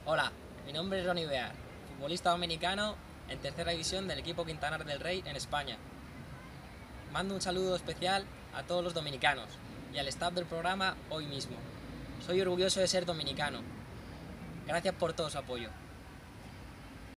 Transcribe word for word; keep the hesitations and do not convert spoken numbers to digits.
Hola, mi nombre es Ronnie Bear, futbolista dominicano en tercera división del equipo Quintanar del Rey en España. Mando un saludo especial a todos los dominicanos y al staff del programa hoy mismo. Soy orgulloso de ser dominicano. Gracias por todo su apoyo.